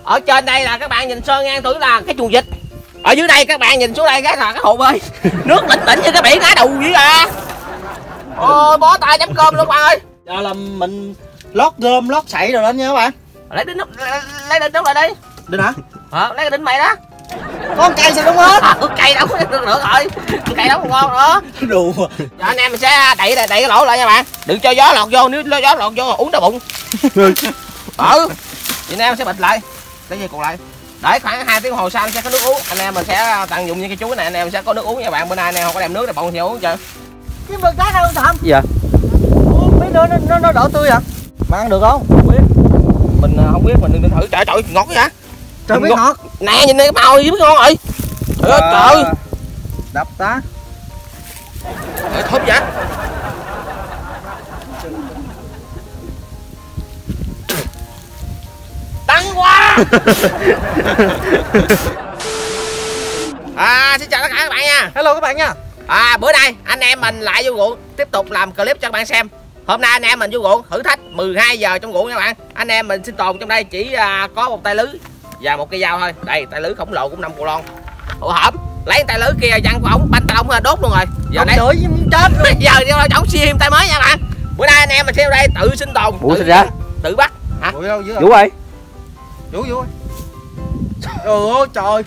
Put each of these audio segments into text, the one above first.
Ở trên đây là các bạn nhìn sơn ngang tưởng là cái chuồng vịt. Ở dưới đây các bạn nhìn xuống đây cái là cái hồ bơi. Nước lỉnh tĩnh như cái biển á, đù dữ à. Ôi bó tay chấm cơm luôn các bạn ơi. Giờ là mình lót gom lót sậy rồi lên nha các bạn. Lấy đinh nút, lấy đinh nút lại đi. Đinh hả? Lấy cái đinh mày đó. Con cây sao đúng hết? Cây đâu có được rồi. Cây đâu ngon nữa. Đùa. Giờ anh em mình sẽ đẩy cái lỗ lại nha bạn. Đừng cho gió lọt vô, nếu gió lọt vô uống đau bụng. Vậy anh em sẽ bịt lại. Cái gì còn lại. Để khoảng 2 tiếng hồ sau anh sẽ có nước uống. Anh em mình sẽ tận dụng những cái chuối này, anh em sẽ có nước uống nha bạn. Bữa nay anh em không có đem nước để bọn sẽ uống chưa. Cái vườn cá đâu Thầm? Dạ. Mấy đứa nó đỏ tươi hả? Mà ăn được không? Không biết. Mình không biết, mình đừng thử. Trời trời ngọt vậy hả? Trời biết ngọt. Nè nhìn cái màu gì biết ngon rồi. Trời ơi trời. Đập tá. Trời thơm vậy. Đắng quá. Xin chào tất cả các bạn nha. Hello các bạn nha. Bữa nay anh em mình lại vô ruộng tiếp tục làm clip cho các bạn xem. Hôm nay anh em mình vô ruộng thử thách 12 giờ trong ruộng nha các bạn. Anh em mình sinh tồn trong đây chỉ có một tay lưới và một cây dao thôi. Đây tay lưới khổng lồ cũng 5 cù lon. Ủa hổm lấy tay lưới kia văng của ổng banh tay ống đốt luôn rồi. Giờ này chửi chết rồi. Giờ đi ổng sim tay mới nha bạn. Bữa nay anh em mình sẽ vô đây tự sinh tồn, tự bắt. Hả? Vũ đâu dưới Vũ ơi. Vũ ơi. Trời ơi trời.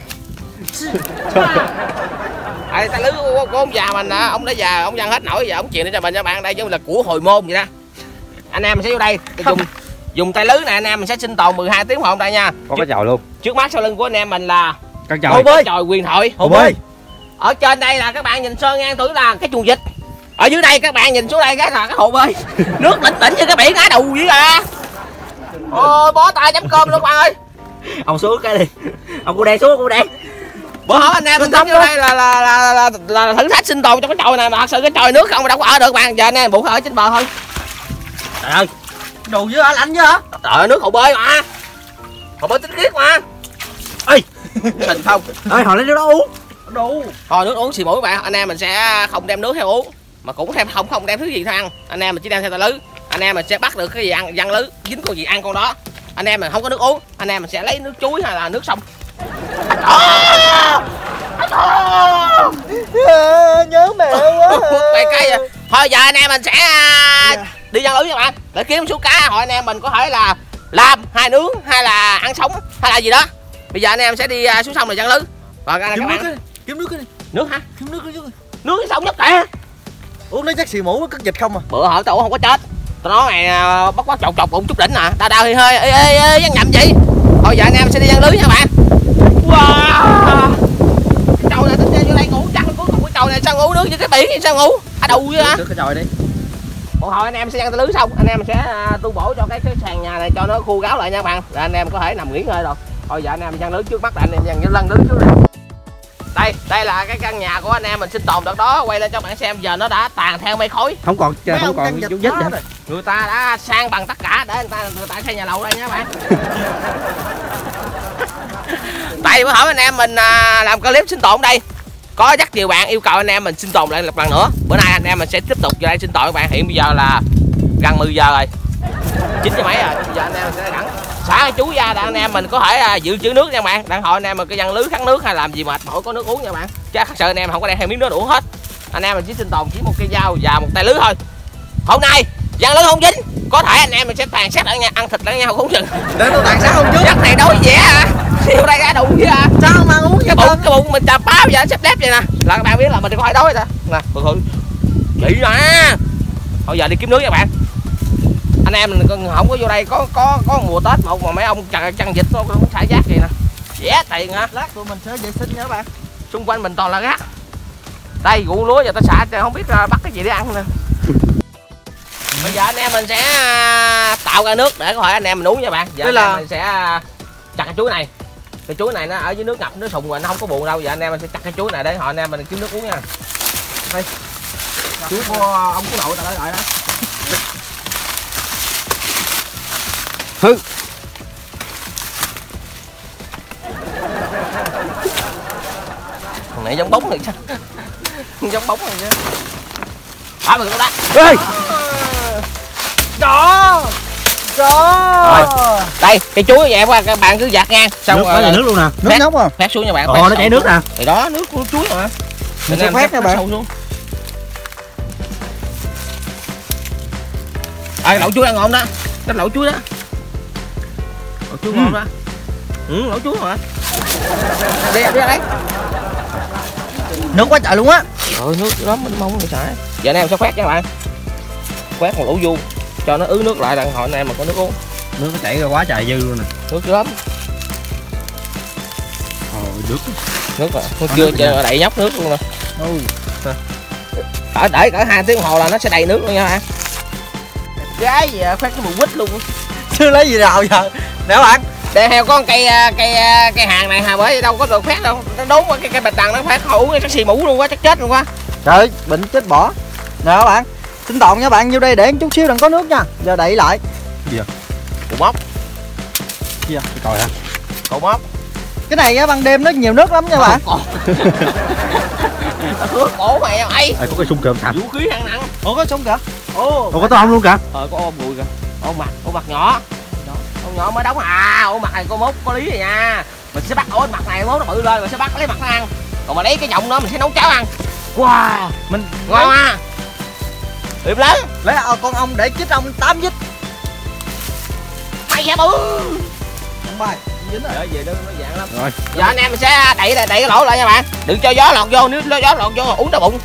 Tay lưới của ông già mình ông đã già, ông văng hết nổi, giờ ông truyền cho mình nha bạn. Đây giống là của hồi môn vậy đó. Anh em mình sẽ vô đây dùng tay lưới này, anh em mình sẽ sinh tồn 12 tiếng hôm đây nha. Có cái chòi luôn. Trước mắt sau lưng của anh em mình là con chòi huyền thoại. Hồ bơi. Ở trên đây là các bạn nhìn sơn ngang tưởng là cái chuồng vịt. Ở dưới đây các bạn nhìn xuống đây cái là cái hồ bơi. Nước lỉnh tĩnh như cái biển á, đù dữ à. Ôi bó tay chấm cơm luôn các bạn ơi. Ông xuống cái đi. Ông cô đen xuống, cô đen. Bữa hỏi anh em mình sống vô đây là thử thách sinh tồn trong cái chòi này, mà thật sự cái chòi nước không đâu có ở được bạn. Giờ anh em buộc ở trên bờ thôi. Trời ơi, Đồ dữ hả, lạnh chứ hả? trời ơi, nước hồ bơi mà. Hồ bơi tinh khiết mà. Ê, xình không. Ơi họ lấy nước đó uống. Đủ. Thôi nước uống xì mũi bạn. Anh em mình sẽ không đem nước theo uống, mà cũng không đem thứ gì theo ăn. Anh em mình chỉ đem theo tay lưới. Anh em mình sẽ bắt được cái gì ăn, văng lưới, dính con gì ăn con đó. Anh em mình không có nước uống, anh em mình sẽ lấy nước chuối hay là nước sông. Nhớ mẹ quá. Cây vậy. Thôi giờ anh em mình sẽ đi văng lưới nha bạn, để kiếm số cá. Hỏi anh em mình có thể là làm hay nướng hay là ăn sống hay là gì đó. Bây giờ anh em sẽ đi xuống sông này văng lưới. Rồi các bạn Kiếm nước cái đi. nước hả? Kiếm nước cái chứ. Nước cái sông nhất kìa. Uống lấy chắc xì mũ cất dịch không à. Bữa hỏi tao không có chết. Tao nói mày bắt quá chọc bụng chút đỉnh nè. Đau thì hơi ê văng nhầm gì. Thôi giờ anh em sẽ đi văng lưới nha bạn. Wow. Cái chầu này tính ra vô đây ngủ chắc cuối cùng cái chầu này sao ngủ nước với cái biển sao ngủ. Đù vậy hả? Trước cái chòi đi. Một hồi anh em sẽ văng tay lưới xong, anh em sẽ tu bổ cho cái sàn nhà này cho nó khô ráo lại nha bạn. Rồi anh em có thể nằm nghỉ ngơi rồi. Thôi giờ anh em văng lưới trước mắt là anh em văng lăn lưới trước này. Đây là cái căn nhà của anh em mình sinh tồn đợt đó, quay lên cho bạn xem. Giờ nó đã tàn theo mây khói, Không còn dấu vết nữa. người ta đã sang bằng tất cả để người ta xây nhà lầu đây nha bạn. Tại bữa hỏi anh em mình làm clip sinh tồn đây, có rất nhiều bạn yêu cầu anh em mình sinh tồn lại một lần nữa. Bữa nay anh em mình sẽ tiếp tục vô đây sinh tồn các bạn. Hiện bây giờ là gần 10 giờ rồi, 9 giờ mấy rồi. Giờ anh em mình sẽ gắn xả cái chú ra để anh em mình có thể dự trữ nước nha bạn. Đặng hồi anh em mình cái văng lưới khăn nước hay làm gì mệt mỏi có nước uống nha bạn. Chứ thật sự anh em không có đem theo miếng nước uống hết. Anh em mình chỉ sinh tồn chỉ một cây dao và một tay lưới thôi. Hôm nay văng lưới không dính, có thể anh em mình sẽ tàn sát lẫn nhau, ăn thịt lẫn nhau cũng chừng. Để tôi tàn sát không chứ. Chắc này đói vẻ à. Siêu đây ra đủ chứ à. Sao mà uống vậy cái bụng mình chà bao giờ xếp lép vậy nè, là các bạn biết là mình có phải đói rồi nè. Thường chị nè. Thôi giờ đi kiếm nước nha bạn. Anh em mình không có vô đây có mùa Tết một mà mấy ông chăn vịt nó không xả rác gì nè. Rẻ tiền hả? Lát tụi mình sẽ vệ sinh nha các bạn. Xung quanh mình toàn là rác. Đây ruộng lúa giờ ta xả không biết bắt cái gì để ăn nè. Bây giờ anh em mình sẽ tạo ra nước để có thể anh em mình uống nha bạn. Giờ anh em mình sẽ chặt cái chuối này. Cái chuối này nó ở dưới nước ngập nó sùng rồi nó không có buồn đâu. Giờ anh em mình sẽ chặt cái chuối này để họ anh em mình kiếm nước uống nha. Đây. Chuối của ông của nội ta đã gọi đó. Hừ. Thằng này giống bóng rồi chứ. Giống bóng rồi chứ. Mình đó. Ê. Đó. Rồi. Đây cái chuối vậy các bạn cứ giặt ngang xong Nước có là nước luôn nè. Nước nóng à? phát xuống nha bạn. Ồ, nó chảy nước nè. Thì đó nước của chuối mà. Mình sẽ phát nha bạn. Sâu xuống. Lẩu chuối ăn ngon đó. Cái lẩu chuối đó. Lẩu chuối ngon đó. Lẩu chuối mà. Đi đây. Nước quá trời luôn á. Trời nước lắm mình mong người xài. Giờ anh em sẽ khoét nha bạn. Khoét một lũ vuông cho nó ứ nước lại đằng hồi anh em mà có nước uống. Nước nó chảy ra quá trời dư luôn nè. Nước lắm. Nước à, nó chưa đậy nhóc nước luôn nè. Để cỡ 2 tiếng đồng hồ là nó sẽ đầy nước luôn nha bạn. Gái gì à, phát cái mùi quýt luôn. Chưa lấy gì nào giờ. Nè bạn. Để heo có cây hàng này hà, bởi đâu có được phát đâu. Nó đốn qua cây bạch đằng nó phát hủ cái xì mũ luôn quá, chắc chết luôn quá. Trời, bệnh chết bỏ. Nè các bạn. Sinh tồn nha bạn, vô đây để chút xíu đừng có nước nha. Giờ đậy lại. Gì vậy? Cục móc. Gì vậy? Coi hả? Cục móc. Cái này á, ban đêm nó nhiều nước lắm nha bạn. Cổ mày ấy. Có cái xung cơm sạch. Vũ khí hạng nặng. Ủa có súng kìa. Ồ, có tôm luôn kìa. Có ôm bụi kìa. Ôm mặt nhỏ. Ôm nhỏ mới đóng ôm mặt này có mốt có lý rồi nha. Mình sẽ bắt mặt này mốt nó bự lên, mình sẽ bắt lấy mặt nó ăn. Còn mà lấy cái giọng đó mình sẽ nấu cháo ăn. Wow, Mình ngon à. Hiệp lớn. lấy con ong để chích ong 8 vít. Mày hả bự. Không bay. Dính rồi. Về nó dạng lắm. Rồi. Giờ anh em mình sẽ đẩy cái lỗ lại nha bạn. Đừng cho gió lọt vô, nếu gió lọt vô uống đau bụng.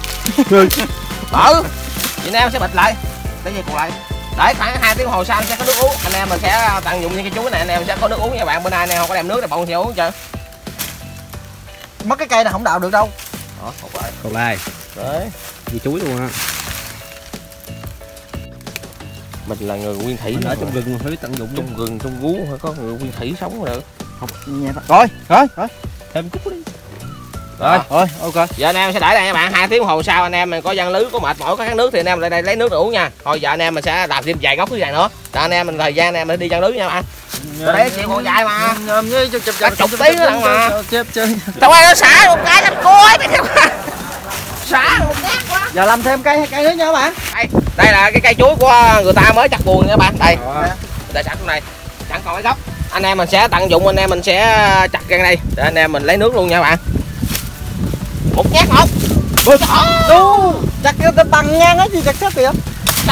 Anh em sẽ bịt lại. Cái gì còn lại. Để khoảng 2 tiếng đồng hồ sau sẽ có nước uống. Anh em mình sẽ tận dụng những cái chuối này, anh em sẽ có nước uống nha bạn. Bữa nay anh em không có đem nước là bọn sẽ uống chưa. Mất cái cây này không đào được đâu. Đó, một lại. Còn lai. Đấy. Gì chuối luôn ha. Mình là người nguyên thủy Mình ở trong rừng mà phải tận dụng. trong rừng trong gú phải có người nguyên thủy sống được. Rồi. Thêm cúc đi. Rồi, ok. giờ anh em sẽ để đây nha bạn. 2 tiếng đồng hồ sau anh em mình có giăng lưới, có mệt mỏi, có khát nước thì anh em lại đây lấy nước để uống nha. Thôi giờ anh em mình sẽ làm thêm vài góc thứ vàng nữa. Rồi anh em mình thời gian anh em mình đi giăng lưới nha bạn. Rồi đấy chịu còn dài mà. Cả chục tí nữa lần mà. Tao ơi nó xả một cái nó coi mày theo. Xả một nhát quá. Giờ làm thêm cây nữa nha các bạn. Đây là cái cây chuối của người ta mới chặt buồn nha các bạn. Đây. Người ta chặt trong này. Chẳng còn cái gốc. Anh em mình sẽ tận dụng, anh em mình sẽ chặt cây này để anh em mình lấy nước luôn nha các bạn. Một nhát một. Đu. Chặt cái bằng ngang á gì chặt chết kìa.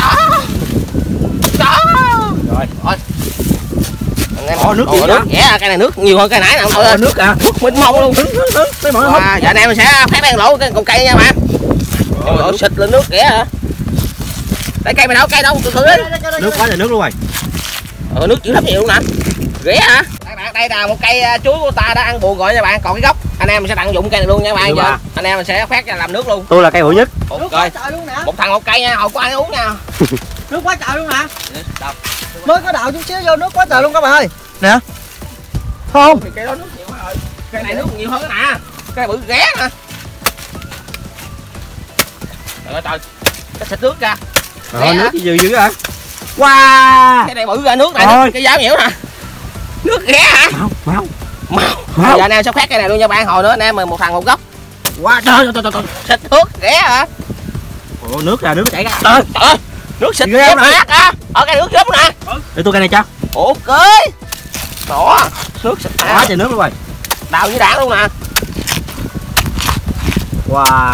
Đó. Rồi. Anh em nước gì nước vậy cây này nước nhiều hơn cây nãy nào thôi. Nước à. Nước mênh mông luôn. Tới mọi người. Giờ anh em mình sẽ phát đang lỗ cái cọng cây nha bạn. Rồi xịt lên nước kìa hả? Đây cây mày đâu, cây đâu, từ từ đi. Nước quá trời nước luôn rồi. Nước chữ lắm nhiều luôn nè. Ghé hả? Đây bạn, đây là một cây chuối của ta đã ăn buồn rồi nha bạn, còn cái gốc anh em mình sẽ tận dụng cây này luôn nha bạn. Giờ anh em mình sẽ phát ra làm nước luôn. Tôi là cây hữu nhất. Nước quá trời luôn nè. Một thằng một cây nha, hồi có ai uống nha. Nước quá trời luôn nè. Mới có đào chút xíu vô nước quá trời luôn các bạn ơi. Nè. Không. Thì cây đó nước nhiều rồi. Cây này nước nhiều hơn nè. Cây bự ghé nè. Trời ơi trời. Cái xịt nước ra. Nước gì dữ hả? Wow. Cái này bự ra nước này, cái giáo nhiễu nè. Nước ghé hả? Mau. Giờ anh em sẽ phát cây này luôn nha bạn, hồi nữa anh em mình một thằng một gốc. Wow, trời. Xịt nước ghé hả? Ồ, nước ra, nước chảy ra. Trời ơi. Nước xịt ghé mát á. Ở cây nước giống nè. Để tôi cây này cho. Ok. Đó, nước xịt quá trời nước luôn rồi. Đào như đạn luôn nè. Wow.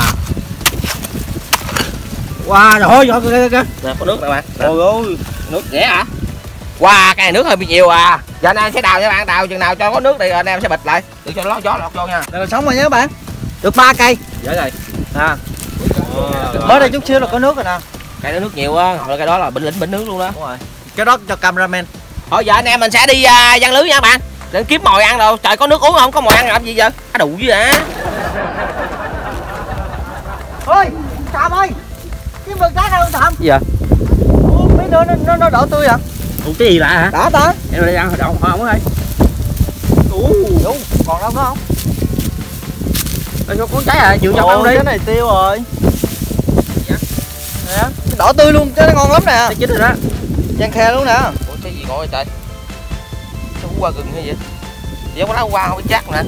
Wow, rồi ơi, kìa. Nè, có nước nè bạn. Trời ơi, Nước ghẻ hả? Wow, cây này nước hơi bị nhiều à. Giờ anh em sẽ đào nha bạn, đào chừng nào cho có nước thì anh em sẽ bịt lại để cho nó gió lọt vô nha. Đây là sống rồi nha các bạn. Được 3 cây. Dễ rồi. À. Mới đây chút xíu là có nước rồi nè. Cây đó nước nhiều á, hồi cái đó là bình nước luôn đó. Đúng rồi. Cái đó cho cameraman. Thôi giờ anh em mình sẽ đi giăng lưới nha bạn. Để kiếm mồi ăn đâu. Trời có nước uống không? Có mồi ăn làm gì vậy? Á đủ gì hả? Ôi, Thầm ơi. Cái vườn trái đâu Thầm? gì vậy? Ủa, mấy đứa nó đổ tươi hả? Ủa, cái gì lạ hả? Đã ta. Em đi ăn đậu hoa không ơi. Còn đâu có không? Đây có cuốn trái à, chịu cho ăn đi. Cái này tiêu rồi. Nè, đỏ tươi luôn, cái nó ngon lắm nè. Cái chín rồi đó. Chan khe luôn nè. Ủa cái gì gọi trời? Sao qua gừng hay vậy? Vậy có lá qua không biết chắc nè.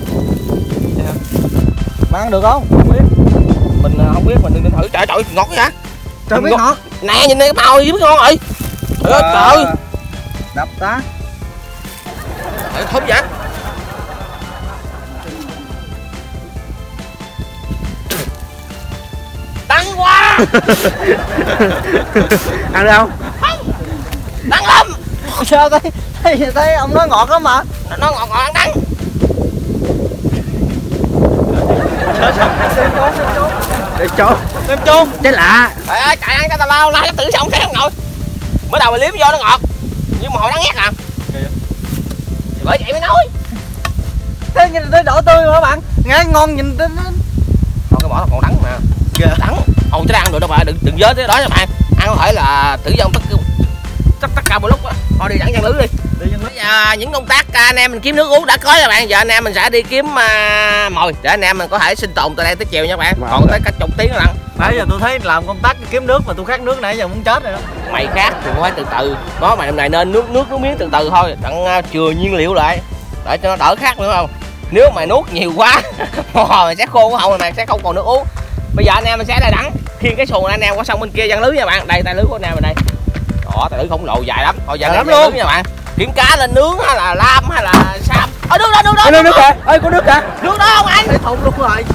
Mà ăn được không? Không biết. Mình không biết, mình đừng thử. Trời trời ngọt vậy hả? Trời biết ngọt. Nè nhìn đây cái màu gì biết ngon rồi. Trời ơi trời. Đập tá. Thúm vậy. Đắng quá. Ăn được không? Không. Đắng lắm. Sao thấy ông nói ngọt lắm mà. Nó ngọt ngọt đắng. Để chó. Em chôn. Trái lạ. Trời ơi, chạy ăn cái tao lao la tự sao không thấy không nội. Mới đầu mà liếm vô nó ngọt. Nhưng mà hồi đắng ghét à. Bởi vậy mới nói. Thế nhìn thấy đỏ tươi mà các bạn. Nghe ngon nhìn tới. Thôi cái bỏ nó còn đắng mà. Đắng. Không chứ ăn được đâu bà, đừng dớ tới đó nha bạn. Ăn có thể là tử vong tất cả một lúc á. Thôi đi dẫn dân lưới đi. Bây giờ những công tác anh em mình kiếm nước uống đã có nha bạn. Giờ anh em mình sẽ đi kiếm mồi để anh em mình có thể sinh tồn từ đây tới chiều nha bạn. Còn tới cả chục tiếng nữa lận. Nãy giờ tôi thấy làm công tác kiếm nước mà tôi khát nước nãy giờ muốn chết rồi đó. Mày khác thì phải từ từ. Có mày hôm nay nên nước miếng từ từ thôi, đặng chừa nhiên liệu lại để cho nó đỡ khát nữa không. Nếu mày nuốt nhiều quá mày sẽ khô cái họng, mày sẽ không còn nước uống. Bây giờ anh em mình sẽ đây đẳng khiêng cái xuồng anh em qua sông bên kia giăng lưới nha bạn. Đây tay lưới của anh em mình đây. Đó, tay lưới khổng lồ dài lắm. Thôi giờ lắm luôn nha bạn. Kiếm cá lên nướng hay là lam hay là sam. Ở nước đó. Có nước kìa. Ơi có nước kìa. Nước đó không anh? Thấy thùng luôn rồi.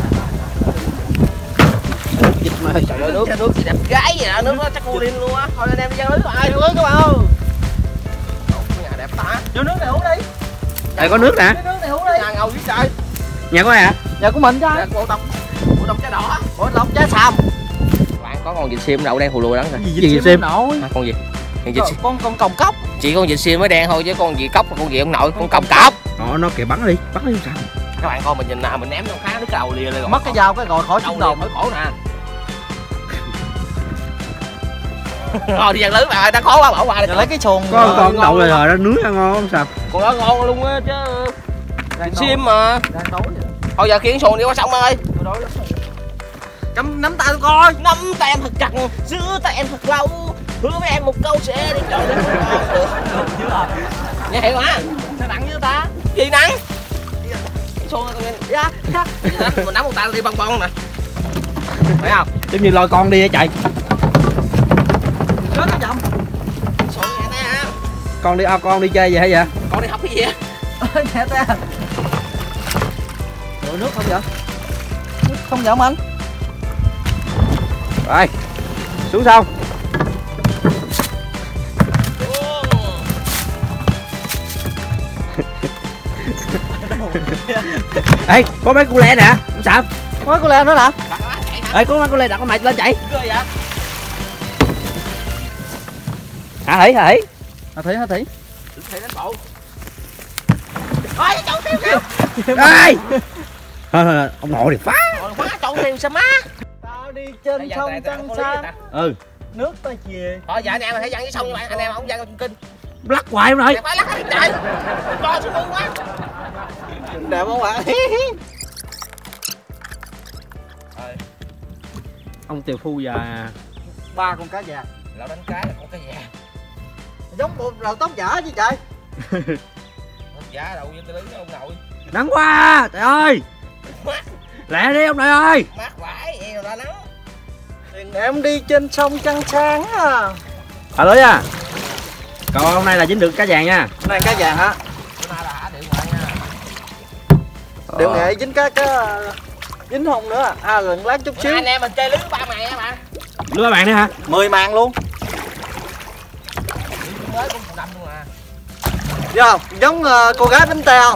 Dịch mà trời ơi, nước gì đẹp gái vậy đó, nước đó chắc cô liên luôn á. Thôi anh em đi giăng lưới rồi. Vô nước các bạn ơi. Nhà đẹp ta. Vô nước này uống đi. Đây có nước nè. Nước này uống đi. Nhà ngầu với trời. Nhà của ai hả? Nhà của mình chứ. Bộ tộc trái đỏ. Bộ tộc trái sàm. Bạn có con vịt sim đậu đen hù lùi đó rồi. Gì sim? Nổi. Con gì? Con còng cốc. Chỉ con vịt sim mới đen thôi chứ con gì cốc là con gì ông nội, con còng cọc. Nó kìa bắn đi không sao. Các bạn coi mình nhìn nào mình ném trong khá nước đầu lìa lên. Mất cái dao cái gọi khỏi đầu sinh tồn mới khổ nè. Rồi đi giăng lưới bạn ơi, ta khó quá bỏ qua đi. lấy cái xuồng. Có con đậu rồi rồi nó nướng ăn ngon không sao. Còn đó ngon luôn á chứ. Vịt sim mà. Thôi giờ khiến xuồng đi qua sông ơi. Cầm nắm tay tôi coi. Nắm tay em thật chặt, giữ tay em thật lâu. Hứa với em một câu sẽ đi chọn được. Nghe hiểu hả? Sao nặng như ta? Gì nặng? Xuồng tụi mình. Dạ. Mình nắm một tay đi bong bong nè. Phải không? Giống như lôi con đi á chạy. Rớt cái chậm. Xuồng nhà ta. Con đi chơi gì hay vậy? Con đi học cái gì á? Nhà ta. Rồi nước không vậy? Nước không vậy anh? Rồi. Xuống sông. Ê, có mấy cu le nè, không sao. Có cô leo nữa nè. Ê, có mấy cu le đặt con mày lên chạy. Ghê vậy? Hả Thủy? Hả Thủy. Thủy đánh bộ. Ôi, trộn tiêu kìa. Ê! Thôi, ông nội thì phá. Còn phá trộn tiêu sao má? Tao đi trên sông trăng xa. Ừ. Nước ta chìa. Thôi giờ anh em phải dặn với sông nha bạn, anh em không dặn con kinh. Lắc hoài không nội. Phải lắc hết trời. Cho xuống mương quá. Đẹp không bạn? Ông Tiều Phu già. 3 con cá vàng. Lão đánh cá là con cá vàng. Giống bộ đầu tóc giả chứ trời. Giá đâu với cái lưới ông nội. Nắng quá, trời ơi. Lẹ đi ông nội ơi. Mát vãi, em ra nắng. Em đi trên sông trăng sáng à. Lưới à. Còn hôm nay là dính được cá vàng nha. Hôm nay cá vàng hả? Bữa nay là hả điện thoại nha. Điệu nghệ dính cá dính hông nữa. À gần lát chút xíu. Anh em mình chơi lưới 3 màn nha bạn. Lưới bạn nữa hả? 10 màn luôn. Mới cũng đâm luôn à. Thấy không? Giống cô gái bánh teo.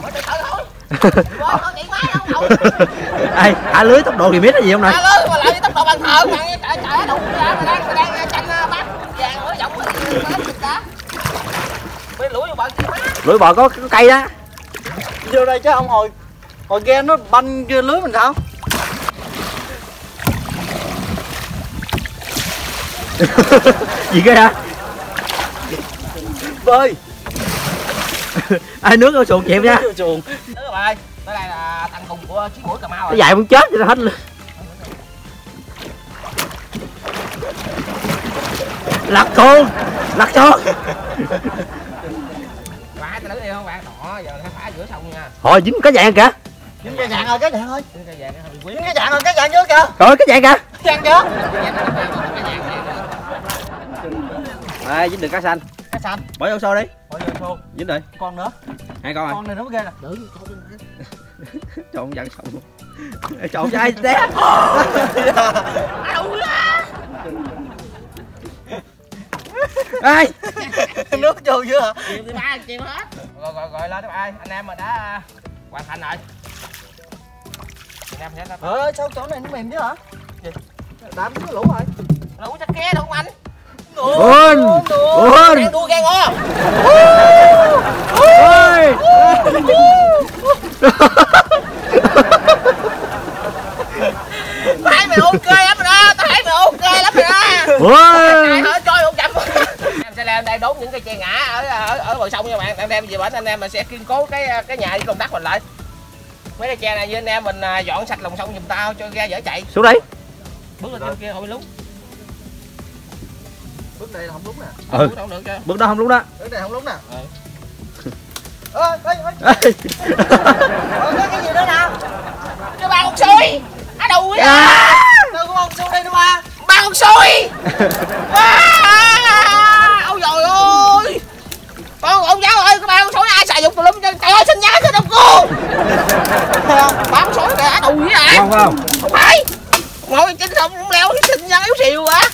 Ê, thả lưới tốc độ thì biết là gì không này? Thả lưới mà lại tốc độ bằng thợ mà trời trời đủ ra mà đang tranh bát vàng ở giọng cá. Mấy lưỡi vô bận. Lưới bò có cây đó. Vô đây chứ ông hồi ghe nó banh vô lưới mình sao? Gì kia hả? Bơi. Ai nước ở xuồng chịu nha. Xuồng. Các bạn ơi, tới đây là thằng khùng của chiếc mũi Cà Mau Nó rồi. dài muốn chết cho nó hết luôn. Lật xuồng. Phải ta lưới đi không bạn? Đó, giờ nó phá giữa sông nha. Thôi dính cá vàng kìa. Dính cá vàng rồi, cá vàng thôi. Cái vàng nó hơi quý. Dính cá vàng rồi, cá vàng trước kìa. Rồi cá vàng kìa. Vàng chưa? Đây dính được cá xanh. Cá xanh. Bỏ vô xô đi. Bỏ vô dính rồi. Con nữa. 2 con rồi. Con này nó mới ghê nè. Trộn dần xong. Trộn cho ai té. Ai? Nước vô chưa hả? Chịu hết. Rồi lên ai, anh em mình đã hoàn thành rồi. Anh em nhớ đó. Sao chỗ này nó mềm chứ hả? Đám nó lũ rồi. Lũ chắc ké đâu không anh? Ôn. Ôn. Đang đua ghe ngô. Ôi. Thấy mày ok lắm rồi đó, tao thấy mày ok lắm rồi đó. Ôi. Trôi không chậm. Em sẽ lên đây đốn những cây tre ngã ở bờ sông nha bạn. Em đem về bển anh em mình sẽ kiên cố cái nhà đi công tác mình lại. Mấy cây tre này với anh em mình dọn sạch lòng sông giùm tao cho ra dở chạy. Xuống đi. Bước lên trên kia không bị lún. Bước này là không đúng nè. Không được chứ. Bước đó không đúng đó. Bước này không đúng nè. Cái gì nữa nào? Cho ba con xui. Á đâu vậy? Đâu có con xui đây nữa ba. Ba con xui. Ôi trời ơi. Ông giáo ơi, cái ba con xui ai xài dụng tùm lum trời ơi xin nhá chứ đâu cô. Ba con xui kìa, á đâu vậy hả? Không. Không phải. Ngồi trên sông cũng leo xin nhá yếu xìu hả?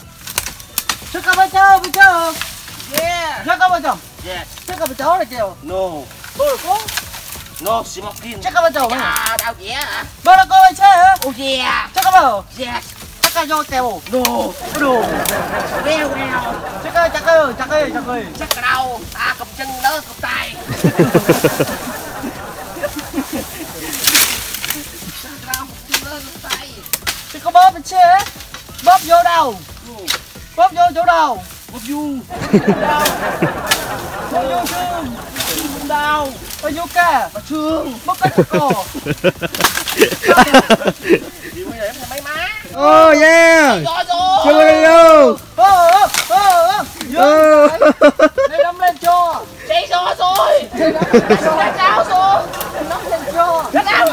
잠깐만요, 그죠? Yeah. 잠깐만요. Yeah. 잠깐만요, 어디게요? No. 뭐라고? No smoking. 잠깐만요. À, đau dẻ hả? 뭐라고 해체? Oh yeah. 잠깐만요. Yes. 잠깐요, 떼오. No. 로. Reo reo. 잠깐요. Chắc ở đâu? Ta cầm chân đó, cầm tay. Chắc ở đâu? Cầm chân đó, cầm tay. 잠깐 bóp 해체. bóp vô đầu. Bóp vô chỗ đầu. Bóp vu. Đầu. Bóp vô xương. Đầu. Bóp vô cả. Xương. Bóp cái cổ. Gì bây giờ em thằng mấy má. Oh yeah. Cho rồi. Chưa đi đâu. Vô. Đây nắm lên cho. Chạy rồi rồi. Chạy sao rồi. Nắm lên cho. Cái nào?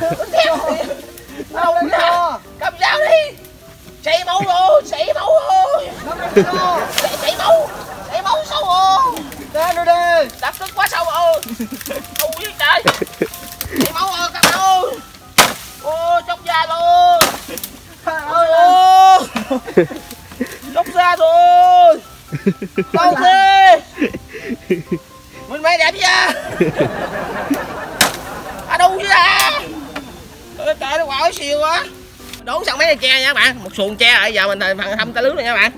Nắm lên cho. Cầm dao đi. Chạy máu rồi. Nắm lên cho. Chạy máu sâu rồi. Ra nữa đi. Đập tức quá sâu rồi. Ôi trời. Chạy máu rồi các bạn ơi. Ô chốc da luôn. Ôi ô. Chốc da rồi. Đau thế. Mình mày đẹp chưa? À đâu chứ à? Trời nó quả xìu quá. Đốn xong mấy cây tre nha các bạn. Một xuồng tre rồi giờ mình phần hâm tay lưới này nha các bạn.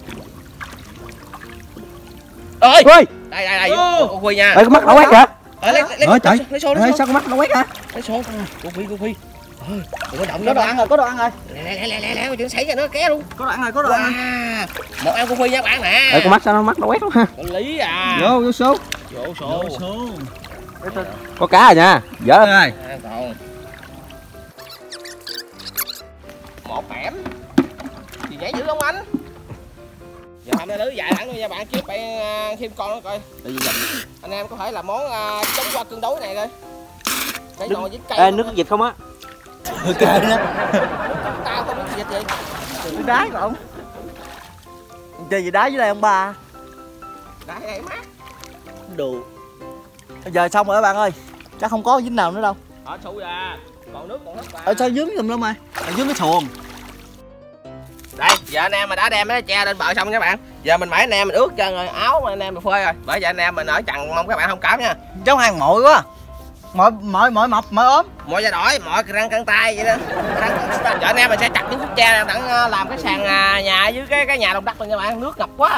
Ơi. Đây. Cô Phi nha. Ê, có mắt nó quét kìa. Lấy trời. Lấy xô. Sao có mắt nó quét hả? Lấy xô. Cô Phi. Đừng có động Có đồ ăn rồi, có đồ ăn rồi. Lẹ chuyện xảy ra nó ké luôn. Có đồ ăn rồi, có đồ ăn. Một em cô Phi nha các bạn nè. Ê, con mắt sao nó mắt nó quét lắm ha. Có lý à. Vô số. Vô số. Có cá rồi nha. Dở rồi. Còn một bẻm thì nhảy dữ không anh? Giờ hôm nay lưới dài thẳng luôn nha bạn, trước phải thêm con nó coi. Anh em có thể là món chống qua cân đối này coi. Cái nồi với cây. Ê, nước vịt không á? Ok đó. Tao không biết dịch gì. Nước đá không? Chơi gì đá dưới đây ông ba? Đá đây mát. Đồ. Giờ xong rồi các bạn ơi. Chắc không có dính nào nữa đâu. Ở sâu ra. Còn nước còn hết bà. Ở sao dướng giùm lắm mày? Ở dưới cái xuồng. Đây, giờ anh em mà đã đem cái tre lên bờ xong nha các bạn. Giờ mình mãi anh em mình ướt chân rồi, áo mà anh em mình phơi rồi. Bởi vậy anh em mình ở chằn mong các bạn không cảm nha. Giống hàng mội quá. Mọi mập, mọi ốm. Mọi da đổi, mọi răng căng tay vậy đó. Giờ anh em mình sẽ chặt những khúc tre này đặng làm cái sàn nhà dưới cái nhà đồng đất luôn nha bạn. Nước ngập quá.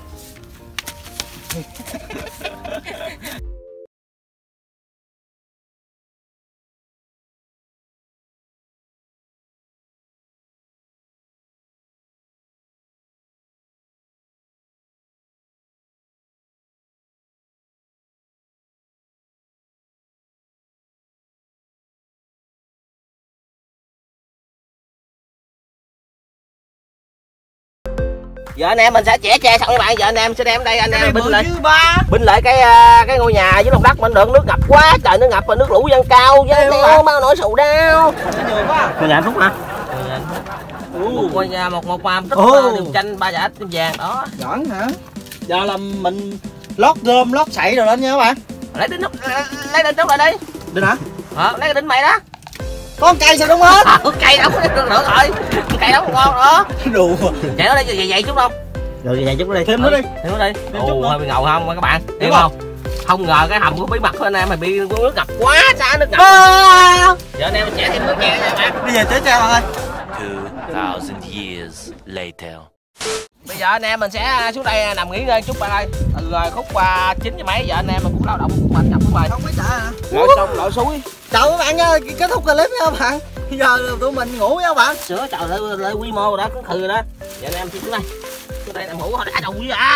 Giờ anh em mình sẽ chẻ tre xong các bạn, giờ anh em sẽ đem đây anh em binh lại cái ngôi nhà dưới lòng đất mình được, nước ngập quá trời, nước ngập và nước lũ dâng cao với bao nỗi sầu đau. Mày làm phút hả? Một ngôi nhà một tích đường chanh 3 giải vàng đó. Giỡn hả? Giờ là mình lót gom lót sậy rồi lên nha các bạn. Lấy đinh nút lại đi. Đinh hả? Lấy cái đinh mày đó. Con cây sao đúng hết. Cây đâu có được nữa rồi. Cây đâu còn ngon nữa. Đùa. Chạy nó đi vậy chút không? Rồi vậy chút đi. Thêm nữa đi. Thêm nữa đi. Ồ, hơi bị ngầu không các bạn? Hiểu không? không? Không ngờ cái hầm của bí mật của anh em mày bị nước ngập quá xa nước ngập. Giờ anh em mình chạy thêm nước nha các bạn. Bây giờ tới cha bạn ơi. 2000 years later. Bây giờ anh em mình sẽ xuống đây nằm nghỉ ngơi chút bạn ơi. Từ khúc 9 giờ mấy giờ anh em mình cũng lao động cũng mệt nhọc của mày. Không mấy chợ hả? Lội sông lội suối. Chào các bạn nha, kết thúc clip nha các bạn. Bây giờ tụi mình ngủ nha các bạn. Sửa trời lại quy mô rồi đó, cũng khừ rồi đó. Giờ anh em xuống đây. Xuống đây nằm ngủ hồi đã đầu quý à.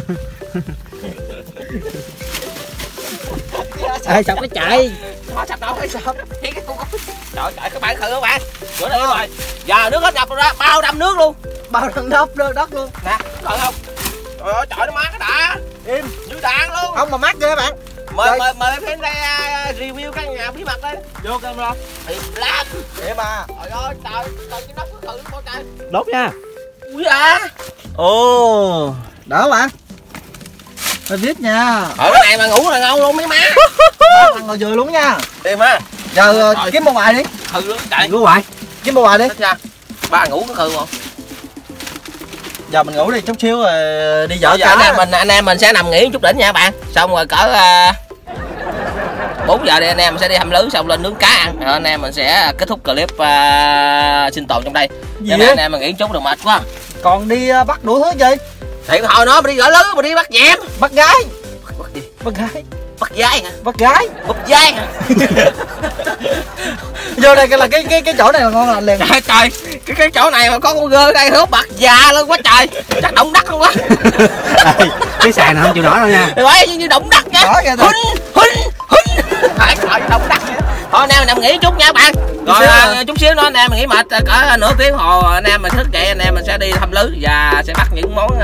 Ê sao cái chạy. Nó sập đâu hay sao? Thấy cái con trời trời các bạn khừ các bạn. Bữa nay rồi. Giờ nước hết ngập rồi đó, bao đâm nước luôn. Bao đằng đất luôn. Nè, còn không? Trời ơi trời nó mát cái đã. Im. Như đạn luôn. Không mà mát ghê các bạn. Mời em ra review căn nhà bí mật đi. Vô cơm không? Thì lắm. Để mà. Trời ơi trời cái nóc nó khừ con trai. Đốt nha. Quý à. Ồ. Đỡ các bạn. Tôi biết nha. Ở cái này mà ngủ là ngon luôn mấy má. Thằng ngồi vừa luôn nha. Tìm ha. Giờ kiếm một bài đi. Khừ luôn trời. Ngủ bài. Kiếm một bài đi. Ba ngủ có khừ không? Giờ mình ngủ đi chút xíu rồi đi vợ Giờ anh em mình sẽ nằm nghỉ chút đỉnh nha các bạn. Xong rồi cỡ 4 giờ đi anh em sẽ đi hầm lưới xong lên nướng cá ăn. Rồi anh em mình sẽ kết thúc clip sinh tồn trong đây. Anh em mình nghỉ chút được mệt quá. Còn đi bắt đủ thứ gì? Thì hồi nó mà đi gỡ lưới mà đi bắt dẹm. Bắt gái. Bắt gì? Bắt gái. Bắt dai hả? Bắt gái. Bắt dai hả? Vô đây là cái chỗ này là ngon lành liền. Trời trời, cái chỗ này mà có con gơ đây hốt bạc già lên quá trời. Chắc động đất không quá. Cái sàn này không chịu nổi đâu nha. Vậy như động đất nha. Huynh. Trời động đất. Thôi anh em nằm nghỉ chút nha bạn. Rồi chút xíu nữa anh em mình nghỉ mệt cỡ nửa tiếng hồ anh em mình thức dậy anh em mình sẽ đi thăm lưới và sẽ bắt những món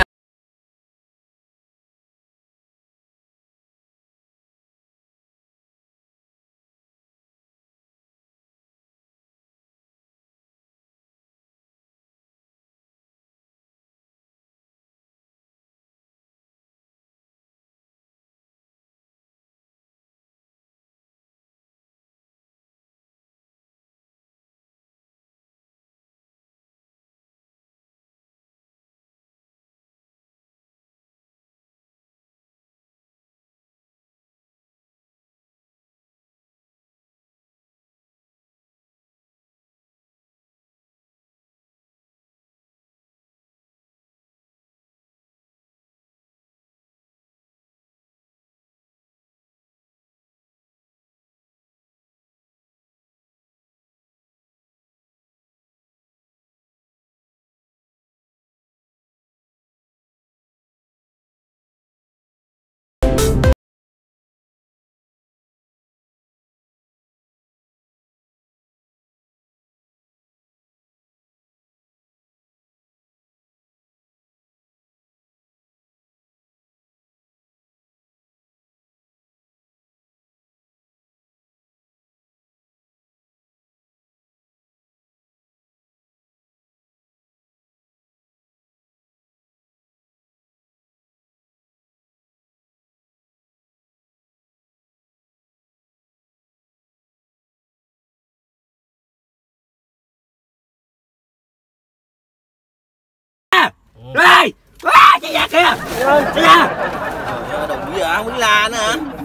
Ê! Cái nhà kìa! Cái nhà! Đồng quý à, quý la nữa hả?